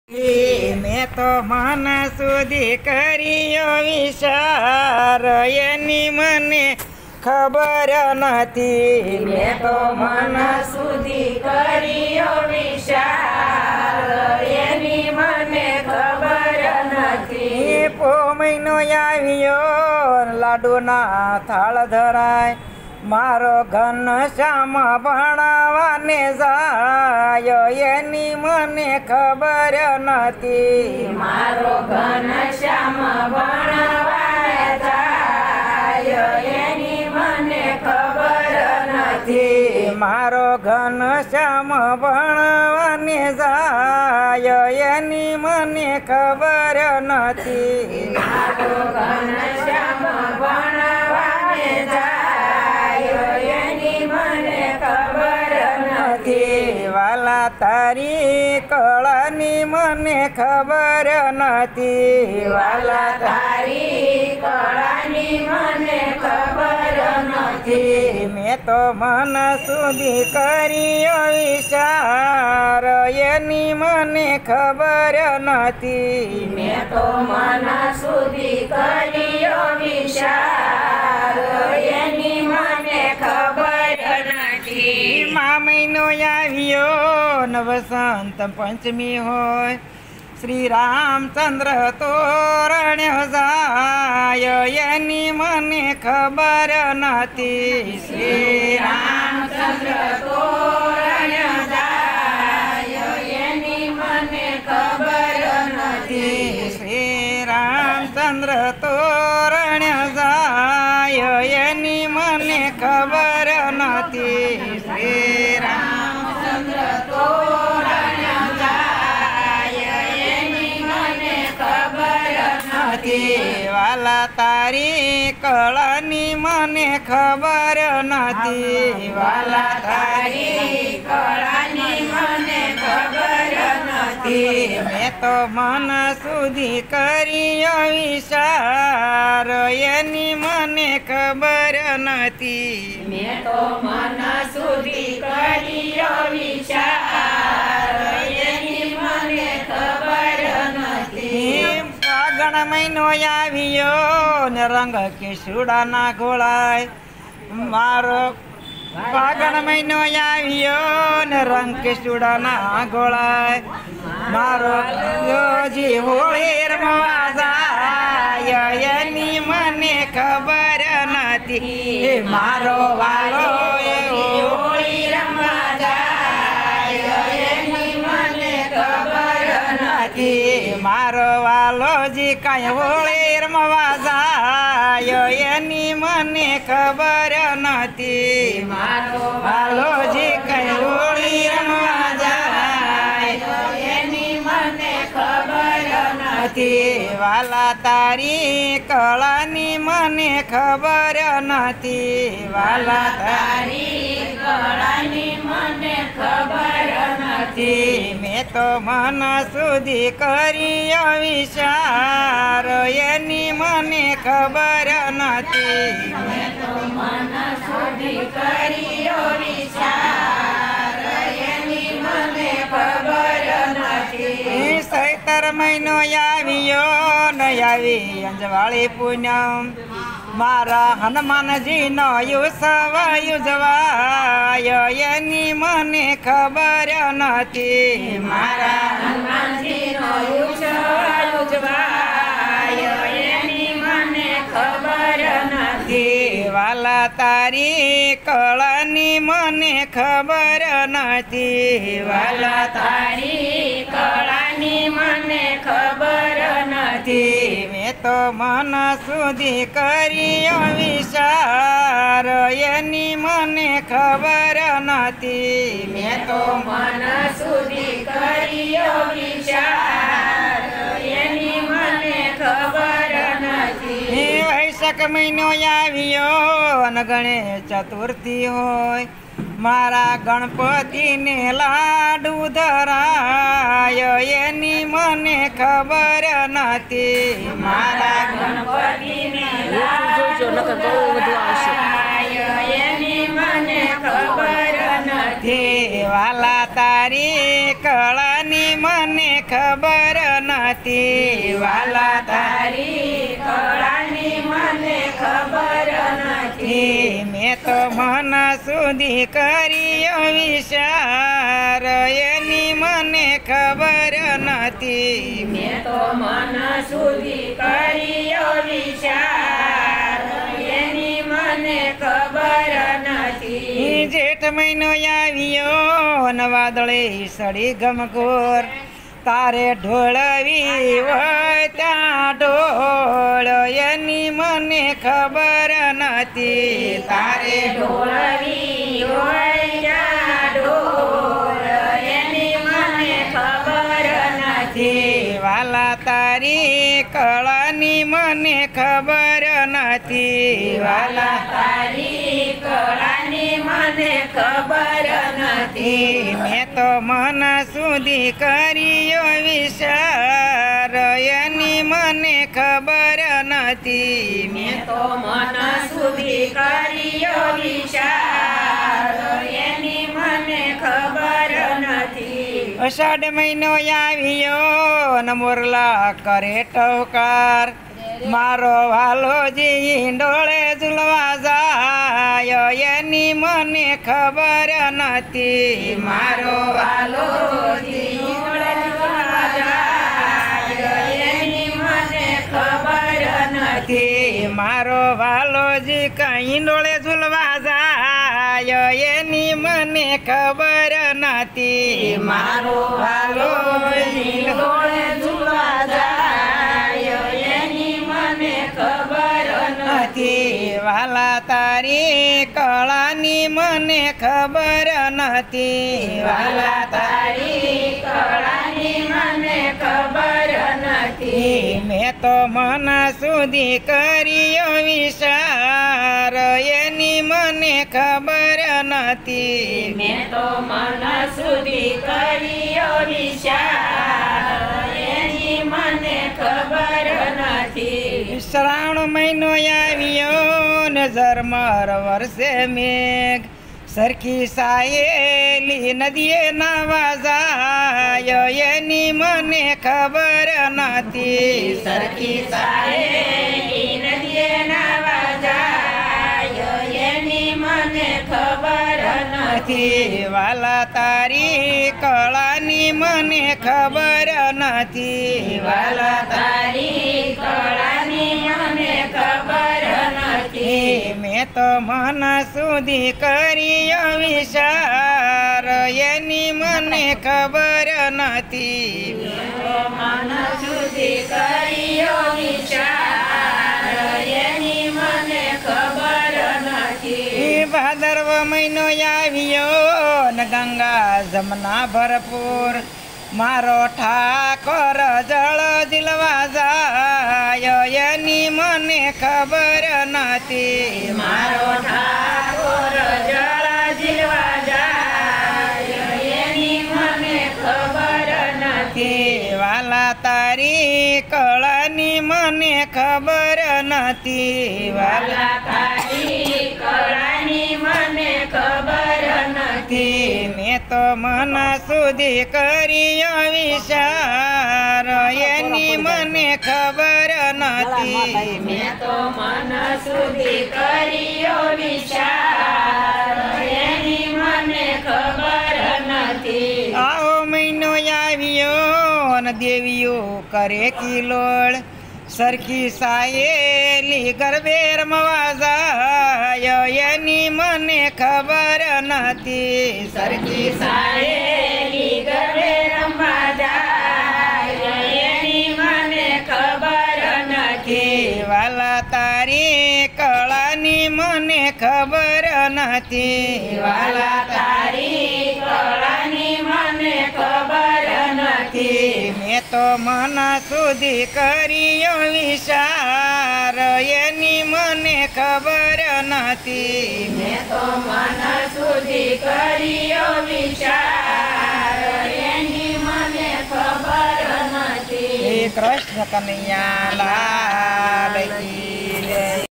મેં તો મન સુધી કર્યો વિચાર એની મને ખબર નથી। મેં તો મન સુધી કર્યો વિચાર એની મને ખબર નથી। પો મહિનો આવ્યો લાડુના થાળ ધરાય મારો ઘન શ્યામ ભણાવાને જાય એની મને ખબર નથી। મારો ઘન શ્યામ ભણાવા જાય એની મને ખબર નથી। મારો ઘન શ્યામ ભણાવાને જાય એની મને ખબર નથી। મારો ઘન શ્યામ ભણાવાને જાય એની મને ખબર નથી। વાલા તારી કળાની મને ખબર નથી। વાલા તારી કળાની મને ખબર નથી। મેં તો મન સુધી કર્યો વિચાર એની મને ખબર નથી। મેં તો મન સુધી કર્યો વિચાર એની મને ખબર નથી। મા મહિનો આવ્યો ને વસંત પંચમી હોય શ્રી રામચંદ્ર તોરણ્યો જાય એની મને ખબર નથી। શ્રી રામચંદ્ર તોરણ્યો જાય એની મને ખબર નથી। શ્રી રામચંદ્ર તોરણ્યો જાય એની મને ખબર નથી। શ્રી રામચંદ્ર તોરણ્યો જાય એની મને ખબર નથી। વાલા તારી કળાની મને ખબર નથી। વાલા તારી કળાની મને ખબર નથી। મેં તો મન સુધી કર્યો વિચાર એની મને ખબર નથી। મેં તો મન સુધી કર્યો વિચાર એની મને ખબર નથી। ફાગણ મહિનો આવ્યો ને રંગ કેસુડાના ઘોળાય મારો ફાગણ મહિનો આવ્યો ને રંગ કેસુડાના ઘોળાય મારો જી હોળી રમવા જાય એની મને ખબર નથી। મારો વાલો હોળી રમવા જાય એની મને ખબર નથી। મારો વાલોજી કાંઈ હોળી રમવા જાય એની મને ખબર નથી। મારો વાલોજી કાંઈ હોળી રમવા જાય એની મને ખબર નથી। વાલા તારી કળાની મને ખબર નથી। વાલા તારી કળાની મને ખબર નથી। મેં તો મન સુધી કર્યો વિચાર એની મને ખબર નથી। મેં તો મન સુધી કર્યો વિચાર એની મને ખબર નથી। સૈતર મહિનો આવ્યો ન આવી અંજવાળી પૂનમ મારા હનુમાનજીનો ઉત્સવ ઉજવાય એની મને ખબર નથી। મારા હનુમાનજીનો ઉત્સવ ઉજવાય એની મને ખબર નથી। વાલા તારી કળાની મને ખબર નથી। વાલા તારી કળાની મને ખબર નથી। મેં તો મન સુધી કર્યો વિચાર એની મને ખબર નથી। મેં તો મન સુધી કર્યો વિચાર એની મને ખબર નથી। વૈશાખ મહિનો આવ્યો અને ગણેશ ચતુર્થી હોય મારા ગણપતિને લાડુ ધરાય એની મને ખબર નથી। મારા ગણપતિને લાડુ ધરાય એની મને ખબર નથી। વાલા તારી કળાની મને ખબર નથી વાલા તારી કળાની મને ખબર નથી. મેં તો મન સુધી કર્યો વિચાર એની મને ખબર નથી. મેં તો મન સુધી કર્યો વિચાર એની મને ખબર નથી. જેઠ મહિનો આવ્યો ને વાદળે સડી ગમગોર તારે ઢોળવી હોય ત્યાં ઢોળ એની મને ખબર નથી. તારે ઢોળવી હોય ત્યાં ઢોળ એની મને ખબર નથી. વાલા તારી કળાની મને ખબર નથી. વાલા તારી કળાની મને ખબર નથી. મેં તો મન સુધી કર્યો વિચાર એની મને ખબર નથી. મેં તો મન સુધી કર્યો વિચાર એની મને ખબર નથી. અષાઢ મહિનો આવ્યો ને મોરલા કરે ટવકાર મારો વાલોજી ડોળે ઝૂલવા જાય એની મને ખબર નથી. મારો વાલોજી ઝૂલવા જાય એની મને ખબર નથી. મારો વાલોજી કઈ ડોળે ઝૂલવા જાય એની મને ખબર નથી. મારો વાલોજી ડોળે ઝૂલવા જાય એની મને ખબર નથી. વાલા તારી કળાની મને ખબર નથી. વાલા તારી કળાની મને ખબર નથી. મેં તો મન સુધી કર્યો વિચાર એની મને ખબર નથી. મેં તો મન સુધી કર્યો વિચાર એની મને ખબર નથી. શ્રાવણ મહિનો આવ્યો ને ઝરમર વર્ષે મેઘ સરખી સાયેલી નદીએ નાવા જાય એની મને ખબર નથી. સરખી સાયેલી નદીએ નાવા જાય એની મને ખબર નથી. વાલા તારી કળાની મને ખબર નથી. વાલા તારી કળાની મને ખબર નથી. મેં તો મન સુધી કર્યો વિચાર એની મને ખબર નથી. મન સુધી કર્યો વિચાર એની મને ખબર નથી. ભાદરવ મહિનો આવ્યો ને ગંગા જમના ભરપૂર મારો ઠાકોર જળ ઝીલવા જાય એની મને ખબર નથી. મારો ઠાકોર જળ ઝીલવા જાય એની મને ખબર નથી. વાલા તારી કળાની મને ખબર નથી. વાલા તારી કળાની મને ખબર નથી. મેં તો મન સુધી કર્યો વિચાર એની મને ખબર નથી. મેં તો મન સુધી કર્યો વિચાર એની મને ખબર નથી. આવો મહિનો આવ્યો ને દેવીઓ કરે કિલોળ સરખી સાયેલી ગરબે રમવા જાય એની મને ખબર નથી. સરખી સાયેલી ગરબે રમવા જાય એની મને ખબર નથી. વાલા તારી કળાની મને ખબર નથી. વાલા તારી કળાની મને ખબર નથી. મેં તો મન સુધી કર્યો વિચાર એની મને ખબર નથી. મેં તો મન સુધી કર્યો વિચાર એની મને ખબર નથી. કૃષ્ણ કનૈયા લાલ કી જય.